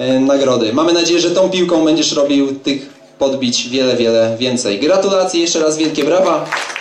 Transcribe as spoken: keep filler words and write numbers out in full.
nagrody. Mamy nadzieję, że tą piłką będziesz robił tych podbić wiele, wiele więcej. Gratulacje, jeszcze raz wielkie brawa.